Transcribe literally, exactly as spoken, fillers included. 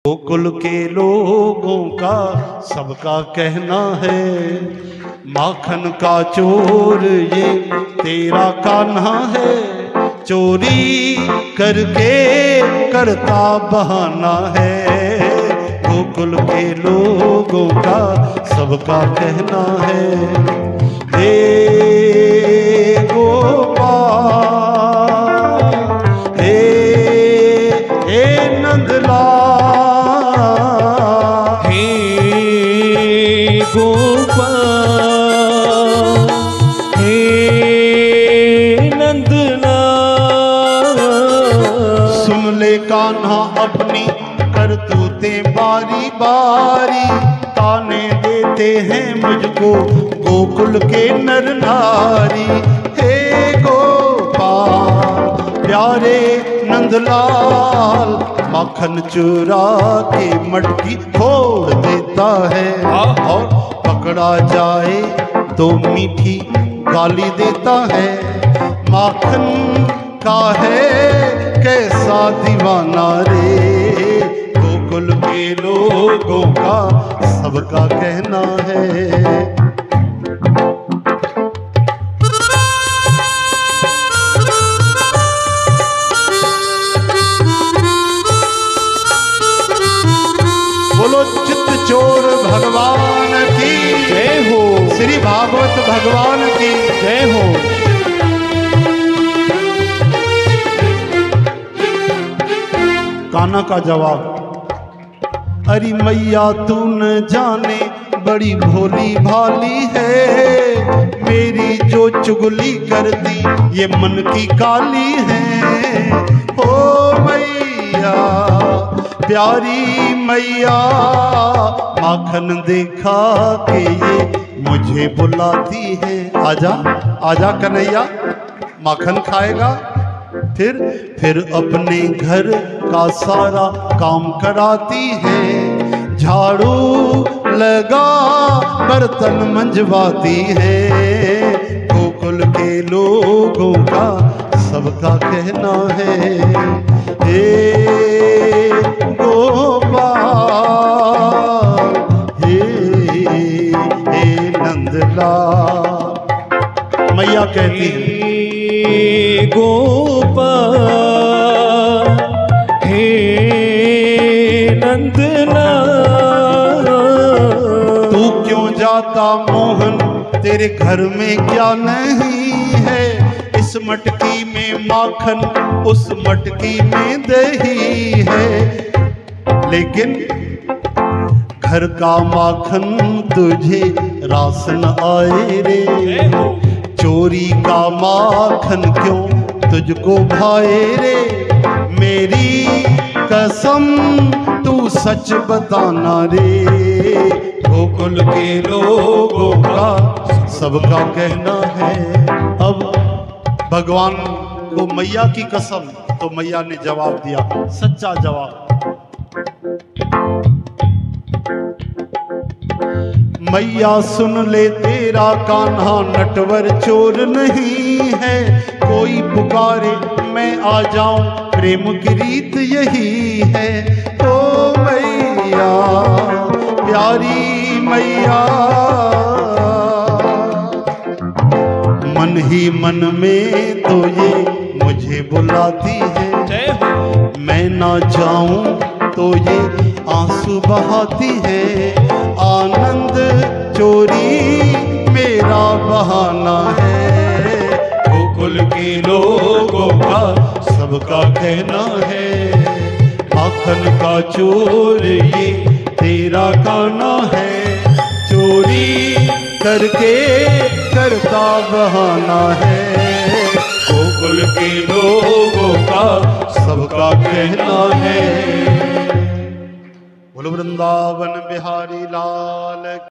गोकुल के लोगों का सबका कहना है, माखन का चोर ये तेरा कान्हा है। चोरी करके करता बहाना है, गोकुल के लोगों का सबका कहना है। हे गोपाल, हे हे नंदलाल, हे गोपाल, हे नंदलाल, सुन ले कान्हा अपनी करतूतें बारी बारी, ताने देते हैं मुझको गोकुल के नर नारी। हे गोपाल प्यारे नंदलाल, माखन चुरा के मटकी फोड़ देता है, और पकड़ा जाए तो मीठी गाली देता है। माखन का है कैसा दीवाना रे, गोकुल के लोगों का सबका कहना है। बोलो चित्त चोर भगवान की जय हो, श्री भागवत भगवान की जय हो। कान्हा का जवाब, अरे मैया तू न जाने बड़ी भोली भाली है, मेरी जो चुगली कर दी ये मन की काली है। ओ मैया प्यारी मैया, माखन देखा के ये मुझे बुलाती है। आजा आजा कन्हैया, माखन खाएगा। फिर फिर अपने घर का सारा काम कराती है, झाड़ू लगा बर्तन मंजवाती है, गोकुल के लोगों का सबका कहना है। हे गोपाल, हे हे नंदलाल, मैया कहती है गोपाल, हे नंदलाल, तू क्यों जाता मोहन, तेरे घर में क्या नहीं है। इस मटकी में माखन, उस मटकी में दही है, लेकिन घर का माखन तुझे रास न आए रे। चोरी का माखन क्यों तुझको भाए रे, मेरी कसम तू सच बताना रे, गोकुल के लोगों का सबका कहना है। अब भगवान को मैया की कसम, तो मैया ने जवाब दिया, सच्चा जवाब। मैया सुन ले तेरा कान्हा नटवर चोर नहीं है, कोई पुकारे मैं आ जाऊं प्रेम की रीत यही है। ओ मैया प्यारी मैया, मन ही मन में तो ये मुझे बुलाती है, मैं ना जाऊं तो ये आंसू बहाती है। आनंद चोरी मेरा बहाना है, गोकुल के लोगों का सबका कहना है। माखन का चोर ये तेरा कान्हा है, चोरी करके करता बहाना है, गोकुल के लोगों का सबका कहना है। बोलो वृंदावन बिहारी लाल।